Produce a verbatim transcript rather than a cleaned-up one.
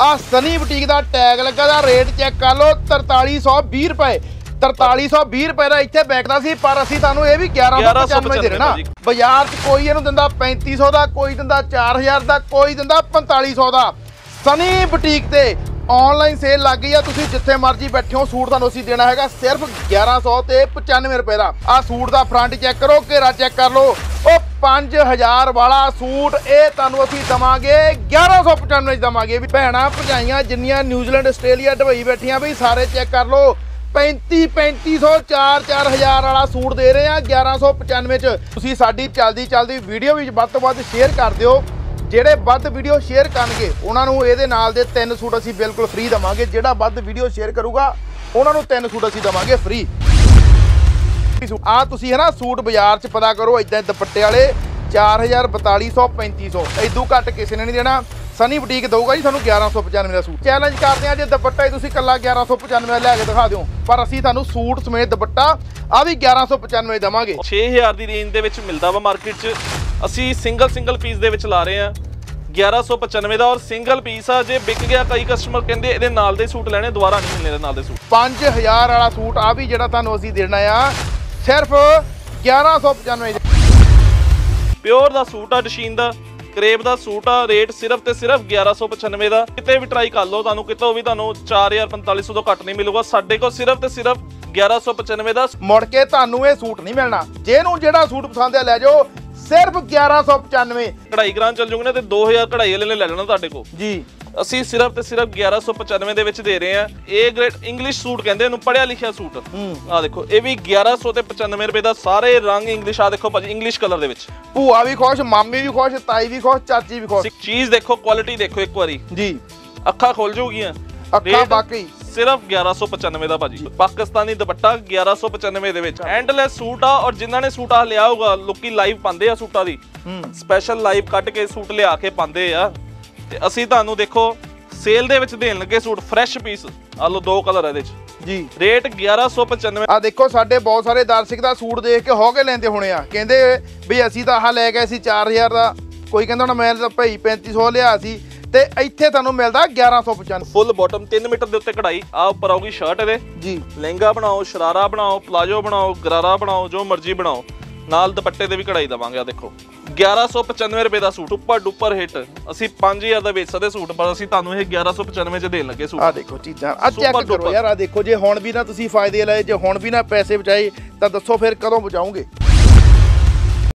आ Sunny boutique का tag लगा दा रेट चेक कर लो तरताली सौ भी रुपए तरताली सौ भी रुपए का इतने बैठता सी पर असीं तुहानूं ये भी ग्यारह सौ पचानवे दे रहे ना। बाजार च कोई इहनूं दिंदा पैंती सौ का, कोई दिंदा चार हज़ार का, कोई दिंदा पैंताली सौ का। सनी बुटीक ते ऑनलाइन सेल लग गई है, तुसीं जिथे मर्जी बैठे हो सूट तुहानूं असीं देना हैगा सिर्फ ग्यारह सौ ते पचानवे रुपए का। आ सूट का फ्रंट चेक करो, घेरा चेक कर लो, ओ पांच हज़ार वाला सूट ये तुहानूं असीं देवांगे ग्यारह सौ पचानवे देवांगे। भी भैणां भरजाइयां जिन्नियां न्यूजीलैंड आस्ट्रेलिया दुबई बैठियां भी सारे चेक कर लो, पैंती पैंती सौ चार चार हज़ार वाला सूट दे रहे हैं ग्यारह सौ पचानवे च। तुसीं साडी चलदी चलदी वीडियो भी वध तों वध शेयर कर दिओ, ਜਿਹੜੇ ਵੱਧ ਵੀਡੀਓ ਸ਼ੇਅਰ ਕਰਨਗੇ ਉਹਨਾਂ ਨੂੰ ਇਹਦੇ ਨਾਲ ਦੇ ਤਿੰਨ ਸੂਟ ਅਸੀਂ ਬਿਲਕੁਲ ਫ੍ਰੀ ਦਵਾਂਗੇ। ਜਿਹੜਾ ਵੱਧ ਵੀਡੀਓ ਸ਼ੇਅਰ ਕਰੂਗਾ ਉਹਨਾਂ ਨੂੰ ਤਿੰਨ ਸੂਟ ਅਸੀਂ ਦਵਾਂਗੇ ਫ੍ਰੀ। ਆ ਤੁਸੀਂ ਹੈ ਨਾ ਸੂਟ ਬਾਜ਼ਾਰ 'ਚ ਪਤਾ ਕਰੋ ਇਦਾਂ ਦੁਪੱਟੇ ਵਾਲੇ ਚਾਰ ਹਜ਼ਾਰ ਬਤਾਲੀ ਸੌ ਪੈਂਤੀ ਸੌ ਇਦੋਂ ਘੱਟ ਕਿਸੇ ਨੇ ਨਹੀਂ ਦੇਣਾ। ਸਨੀ ਬੁਟੀਕ ਦਊਗਾ ਜੀ ਤੁਹਾਨੂੰ ਗਿਆਰਾਂ ਸੌ ਪਚਾਨਵੇਂ ਦਾ ਸੂਟ। ਚੈਲੰਜ ਕਰਦੇ ਆ ਜੇ ਦੁਪੱਟਾ ਹੀ ਤੁਸੀਂ ਕੱਲਾ ਗਿਆਰਾਂ ਸੌ ਪਚਾਨਵੇਂ ਲੈ ਕੇ ਦਿਖਾ ਦਿਓ, ਪਰ ਅਸੀਂ ਤੁਹਾਨੂੰ ਸੂਟ ਸਮੇਤ ਦੁਪੱਟਾ ਆ ਵੀ ਗਿਆਰਾਂ ਸੌ ਪਚਾਨਵੇਂ ਦੇਵਾਂਗੇ। ਛੇ ਹਜ਼ਾਰ ਦੀ ਰੇਂਜ ਦੇ ਵਿੱਚ ਮਿਲਦਾ ਵਾ ਮਾਰਕੀਟ 'ਚ, ਅਸੀਂ ਸਿੰਗਲ ਸਿੰਗਲ ਪੀਸ ਦੇ ਵਿੱਚ ਲਾ ਰਹੇ ਆ ਗਿਆਰਾਂ ਸੌ ਪਚਾਨਵੇਂ ਦਾ। ਔਰ ਸਿੰਗਲ ਪੀਸ ਆ, ਜੇ ਵਿਕ ਗਿਆ ਕਈ ਕਸਟਮਰ ਕਹਿੰਦੇ ਇਹਦੇ ਨਾਲ ਦੇ ਸੂਟ ਲੈਣੇ ਦੁਬਾਰਾ ਨਹੀਂ ਮਿਲਣੇ ਇਹਦੇ ਨਾਲ ਦੇ ਸੂਟ। ਪੰਜ ਹਜ਼ਾਰ ਵਾਲਾ ਸੂਟ ਆ ਵੀ ਜਿਹੜਾ ਤੁਹਾਨੂੰ ਅਸੀਂ ਦੇਣਾ ਆ ਸਿਰਫ ਗਿਆਰਾਂ ਸੌ ਪਚਾਨਵੇਂ। ਪਿਓਰ ਦਾ ਸੂਟ ਆ, ਡਸ਼ੀਨ ਦਾ ਕਰੇਬ ਦਾ ਸੂਟ ਆ, ਰੇਟ ਸਿਰਫ ਤੇ ਸਿਰਫ ਗਿਆਰਾਂ ਸੌ ਪਚਾਨਵੇਂ ਦਾ। ਕਿਤੇ ਵੀ ਟਰਾਈ ਕਰ ਲਓ, ਤੁਹਾਨੂੰ ਕਿਤੋਂ ਵੀ ਤੁਹਾਨੂੰ ਚਾਰ ਹਜ਼ਾਰ ਪੰਤਾਲੀ ਸੌ ਤੋਂ ਘੱਟ ਨਹੀਂ ਮਿਲੂਗਾ। ਸਾਡੇ ਕੋਲ ਸਿਰਫ ਤੇ ਸਿਰਫ ਗਿਆਰਾਂ ਸੌ ਪਚਾਨਵੇਂ ਦਾ। ਮੁੜ ਕੇ ਤੁਹਾਨੂੰ ਇਹ ਸੂਟ ਨਹੀਂ ਮਿਲਣਾ, ਜਿਹਨੂੰ ਜਿਹੜਾ ਸੂਟ ਪਸੰਦ ਆ ਲੈ ਜਾਓ ਸਿਰਫ ਗਿਆਰਾਂ ਸੌ ਪਚਾਨਵੇਂ। ਕਢਾਈ ਕਰਾਉਣ ਚੱਲ ਜੂਗੇ ਨਾ ਤੇ ਦੋ ਹਜ਼ਾਰ ਕਢਾਈ ਵਾਲੇ ਨੇ ਲੈ ਲੈਣਾ ਤੁਹਾਡੇ ਕੋਲ ਜੀ। ਅਸੀਂ ਸਿਰਫ ਤੇ ਸਿਰਫ ਗਿਆਰਾਂ ਸੌ ਪਚਾਨਵੇਂ ਦੇ ਵਿੱਚ ਦੇ ਰਹੇ ਆ। ਇਹ ਗ੍ਰੇਡ ਇੰਗਲਿਸ਼ ਸੂਟ ਕਹਿੰਦੇ ਇਹਨੂੰ, ਪੜਿਆ ਲਿਖਿਆ ਸੂਟ। ਆ ਦੇਖੋ ਇਹ ਵੀ ਗਿਆਰਾਂ ਸੌ ਤੇ ਪਚਾਨਵੇਂ ਰੁਪਏ ਦਾ। ਸਾਰੇ ਰੰਗ ਇੰਗਲਿਸ਼। ਆ ਦੇਖੋ ਭਾਜੀ ਇੰਗਲਿਸ਼ ਕਲਰ ਦੇ ਵਿੱਚ। ਭੂਆ ਵੀ ਖੁਸ਼, ਮਾਮੀ ਵੀ ਖੁਸ਼, ਤਾਈ ਵੀ ਖੁਸ਼, ਚਾਚੀ ਵੀ ਖੁਸ਼। ਚੀਜ਼ ਦੇਖੋ, ਕੁਆਲਿਟੀ ਦੇਖੋ ਇੱਕ ਵਾਰੀ ਜੀ, ਅੱਖਾਂ ਖੁੱਲ ਜੂਗੀਆਂ। ਅੱਖਾਂ ਬਾਕੀ ਸਿਰਫ ਗਿਆਰਾਂ ਸੌ ਪਚਾਨਵੇਂ ਦਾ ਭਾਜੀ। ਪਾਕਿਸਤਾਨੀ ਦੁਪੱਟਾ ਗਿਆਰਾਂ ਸੌ ਪਚਾਨਵੇਂ ਦੇ ਵਿੱਚ। ਐਂਡਲੈਸ ਸੂਟ ਆ, ਔਰ ਜਿਨ੍ਹਾਂ ਨੇ ਸੂਟ ਆ ਲਿਆ ਹੋਊਗਾ ਲੋਕੀ ਲਾਈਵ ਪਾਉਂਦੇ ਆ ਸੂਟਾਂ ਦੀ, ਸਪੈਸ਼ਲ ਲਾਈਵ ਕੱਢ ਕੇ ਸੂਟ ਲਿਆ ਕੇ ਪਾਉਂਦੇ ਆ। ਤੇ ਅਸੀਂ ਤੁਹਾਨੂੰ ਦੇਖੋ ਸੇਲ ਦੇ ਵਿੱਚ ਦੇਣ ਲੱਗੇ ਸੂਟ ਫਰੈਸ਼ ਪੀਸ। ਆ ਲੋ ਦੋ ਕਲਰ ਇਹਦੇ ਚ ਜੀ, ਰੇਟ ਗਿਆਰਾਂ ਸੌ ਪਚਾਨਵੇਂ। ਆ ਦੇਖੋ ਸਾਡੇ ਬਹੁਤ ਸਾਰੇ ਦਰਸ਼ਕ ਦਾ ਸੂਟ ਦੇਖ ਕੇ ਹੋ ਕੇ ਲੈਂਦੇ ਹੋਣੇ ਆ, ਕਹਿੰਦੇ ਵੀ ਅਸੀਂ ਤਾਂ ਆਹ ਲੈ ਗਏ ਸੀ ਚਾਰ ਹਜ਼ਾਰ ਦਾ, ਕੋਈ ਕਹਿੰਦਾ ਹੁਣ ਮੈਂ ਤਾਂ ਭਾਈ ਪੈਂਤੀ ਸੌ ਲਿਆ ਸੀ, ਤੇ ਇੱਥੇ ਤੁਹਾਨੂੰ ਮਿਲਦਾ ਗਿਆਰਾਂ ਸੌ ਪਚਾਨਵੇਂ। ਫੁੱਲ ਬਾਟਮ ਤਿੰਨ ਮੀਟਰ ਦੇ ਉੱਤੇ ਕਢਾਈ। ਆ ਉੱਪਰ ਆਊਗੀ ਸ਼ਰਟ ਇਹਦੇ ਜੀ। ਲਹਿੰਗਾ ਬਣਾਓ, ਸ਼ਰਾਰਾ ਬਣਾਓ, ਪਲਾਜੋ ਬਣਾਓ, ਗਰਾਰਾ ਬਣਾਓ, ਜੋ ਮਰਜ਼ੀ ਬਣਾਓ, ਨਾਲ ਦੁਪੱਟੇ ਦੇ ਵੀ ਕਢਾਈ ਦਵਾਂਗੇ। ਆ ਦੇਖੋ ਗਿਆਰਾਂ ਸੌ ਪਚਾਨਵੇਂ ਰੁਪਏ ਦਾ ਸੂਟ, ਉੱਪਰ ਡੁੱਪਰ ਹਿੱਟ। ਅਸੀਂ ਪੰਜ ਹਜ਼ਾਰ ਦਾ ਵੇਚ ਸਕਦੇ ਸੂਟ, ਪਰ ਅਸੀਂ ਤੁਹਾਨੂੰ ਇਹ ਗਿਆਰਾਂ ਸੌ ਪਚਾਨਵੇਂ ਚ ਦੇਣ ਲੱਗੇ ਸੂਟ। ਆ ਦੇਖੋ ਚੀਜ਼ਾਂ, ਆ ਚੈੱਕ ਕਰੋ ਯਾਰ। ਆ ਦੇਖੋ ਜੇ ਹੁਣ ਵੀ ਨਾ ਤੁਸੀਂ ਫਾਇਦੇ ਲਏ, ਜੇ ਹੁਣ ਵੀ ਨਾ ਪੈਸੇ ਬਚਾਏ ਤਾਂ ਦੱਸੋ ਫਿਰ ਕਦੋਂ ਬਚਾਓਗੇ।